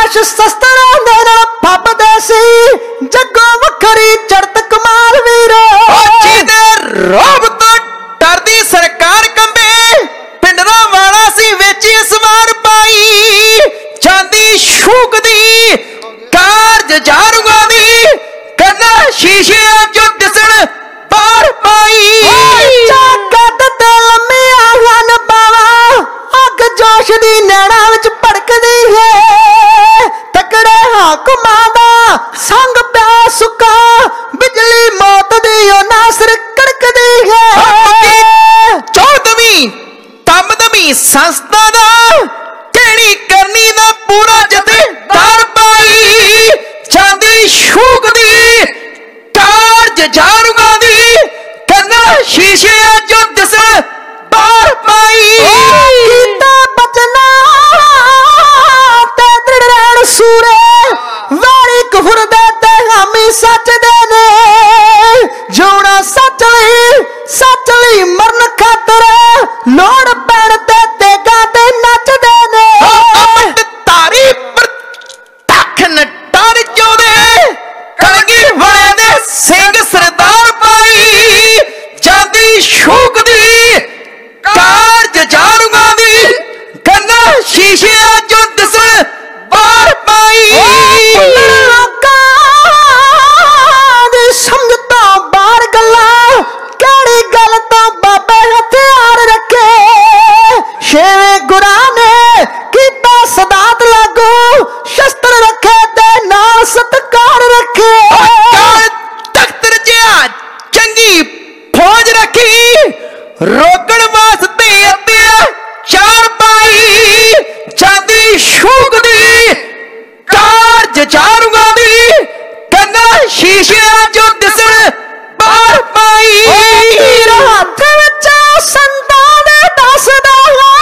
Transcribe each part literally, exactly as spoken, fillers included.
ਲਾਸ਼ ਸ਼ਸਤਰਾਂ ਦੇ ਨਾਲ ਫੱਬਦੇ ਸੀ ਜੱਗੋਂ ਵੱਖਰੀ ਚੜਤ ਕਮਾਲ ਵੀਰੋ ਜਿਹਦੇ ਰੋਬ ਤੋਂ ਡਰਦੀ ਸਰਕਾਰ ਕੰਬੇ ਪਿੰਡਰਾਂ ਵਾਲਾ ਸੀ ਵਿੱਚ ਸਵਾਰ ਪਾਈ ਚਾਂਦੀ ਸ਼ੂਕਦੀ ਕਾਰਜ ਜਾਰੂਆਂ ਦੀ ਕੰਨਾਂ ਸ਼ੀਸ਼ਿਆਂ ਚੋਂ ਦਿਸਣ ਬਾਹਰ ਪਾਈ ਚਾਕਤ ਤੇ ਲੰਮੀਆਂ ਹਨ ਬਾਵਾ ਅੱਗ ਜੋਸ਼ ਦੀ ਨੈਣਾ ਵਿੱਚ ਭੜਕਦੀ ਹੈ ਤਕੜੇ ਹਾਕਮਾਂ ਦਾ ਸੰਗ ਪਿਆ ਸੁੱਕਾ ਬਿਜਲੀ ਮੌਤ ਦੀ ਉਹ ਨਾਸਰ ਕੜਕਦੀ ਹੈ ਚੌਦਵੀਂ ਤਮਦਮੀ ਸੰਸਥਾ ਦਾ ਕਿਹੜੀ ਕਰਨੀ ਦਾ ਪੂਰਾ ਜਥੇਦਾਰ ਪਾਈ ਚਾਂਦੀ ਸ਼ੂਕਦੀ ਕਾਰਜ ਜਾਰੂਆਂ ਦੀ ਕੰਨਾਂ ਸ਼ੀਸ਼ਿਆਂ ਚੋਂ ਦਿਸਣ ਬਾਹਰ ਪਾਈ ਕੀਤਾ ਬਚਨਾ ਤੇ ਦ੍ਰਿੜ ਰਹਿਣ ਸੂਰੇ ਵਾਰੀ ਕੁਫਰ ਦੇ ਤੇ ਹਾਮੀ ਸੱਚ ਦੇ ਨੇ ਜਿਉਣਾ ਸੱਚ ਲਈ ਸੱਚ ਲਈ ਮਰਨ ਖਾਤਰ ਲੋੜ ਪੈਣ ਤੇ ਤੇਗਾ ਤੇ ਨੱਚਦੇ ਨੇ ਅਮਰ ਤਾਰੀ ਪ੍ਰਤੱਖ ਨਟਾਰ ਚੋਦੇ ਕਲਗੀ ਵਾਲੇ ਦੇ ਸਿੰਘ ਸਰਦਾਰ ਪਾਈ ਚਾਂਦੀ ਸ਼ੂਕਦੀ ਕਾਰਜ ਜਾਰੂਆਂ ਦੀ ਕੰਨਾਂ ਸ਼ੀਸ਼ਿਆਂ ਚੋਂ ਦਿਸਣ ਬਾਹਰ ਪਾਈ ਲੋਕਾਂ ਦੀ ਸਮਝ ਤੋਂ ਬਾਹਰ ਗੱਲਾਂ ਕਿਹੜੀ ਗੱਲ ਤੋਂ ਬਾਬੇ ਹਥਿਆਰ ਰੱਖੇ ਛੇਵੇਂ ਗੁਰਾਂ ਨੇ ਕੀਤਾ ਸਦਾਤ ਲਾਗੂ ਸ਼ਸਤਰ ਰੱਖੇ ਤੇ ਨਾਲ ਸਤਕਾਰ ਰੱਖੇ ਤਖਤ ਰਚਿਆ ਚੰਗੀ ਫੌਜ ਰੱਖੀ ਰੋਕਣ ਵਾਸਤੇ ਅਤਿਆਚਾਰ ਪਾਈ ਚਾਂਦੀ ਸ਼ੂਕਦੀ ਕਾਰਜ ਜਾਰੂਆਂ ਦੀ ਕੰਨਾਂ ਸ਼ੀਸ਼ਿਆਂ ਚੋਂ ਦਿਸਣ ਬਾਹਰ ਪਾਈ ਤੀਰ ਹੱਥ ਵਿੱਚ ਸੰਤਾਂ ਦੇ ਦੱਸਦਾ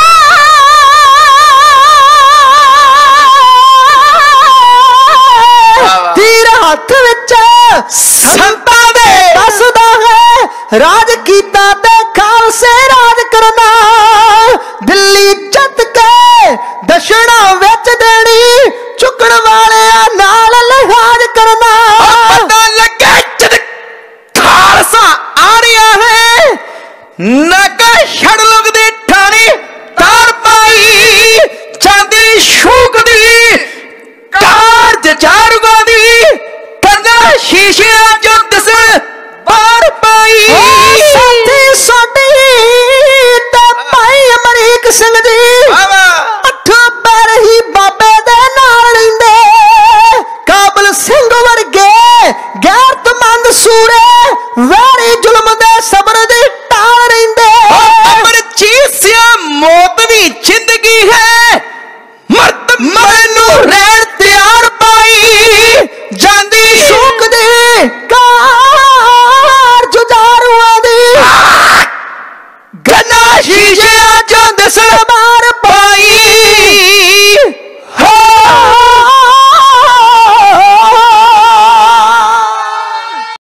ਤੀਰ ਹੱਥ ਵਿੱਚ ਸੰਤਾਂ ਦੇ ਦੱਸਦਾ ਹੈ ਰਾਜ ਕੀਤਾ ਤੇ ਖਾਲਸੇ ਰਾਜ ਕਰਨਾ ਦਿੱਲੀ ਜਿੱਤ ਕੇ ਦਸ਼ਣਾ ਵਿੱਚ ਦੇਣੀ ਚੁੱਕਣ ਵਾਲਿਆਂ ਨਾਲ ਲਿਹਾਜ਼ ਕਰਨਾ ਪਤਾ ਲੱਗਾ ਜਦ ਖਾਲਸਾ ਆ ਰਿਹਾ ਹੈ ਨਾਗਾ ਛੜ ਲੋਕ ਦੇ ਠਾਣੇ ਤਾਰ ਪਾਈ ਚਾਂਦੀ ਸ਼ੂਕਦੀ ਕਾਰਜ ਜਾਰੂਆਂ ਦੀ ਕੰਨਾਂ ਸ਼ੀਸ਼ਿਆਂ ਚੋਂ ਦਿਸਣ ਬਾਹਰ ਪਾਈ ਸਾਥੀ ਸਾਡੀ ਤੇ ਭਾਈ ਅਮਰੀਕ ਸਿੰਘ ਜੀ ਅੱਠ ਪੈਰ ਹੀ ਬਾਬੇ ਦੇ ਨਾਲ ਰਹਿੰਦੇ ਕਾਬਲ ਸਿੰਘ ਵਰਗੇ ਗੈਰਤਮੰਦ ਸੂਰੇ ਵੈਰੀ ਜ਼ੁਲਮ ਦੇ ਸਬਰ ਦੀ ਟਾਲ ਰਹਿੰਦੇ ਅਮਰਜੀਤ ਸਿੰਘ ਮੌਤ ਵੀ ਜ਼ਿੰਦਗੀ ਹੈ ਮਰਦ ਮਰਨ ਨੂੰ ਰਹਿਣ ਤਿਆਰ ਪਾਈ ਜਾਂਦੀ ਸ਼ੌਕ ਦੇ ਕਾਰ ਜੁਝਾਰੂਆਂ ਦੀ ਗੰਨਾ ਸ਼ੀਸ਼ਿਆਂ ਚੋਂ ਦਿਸਣ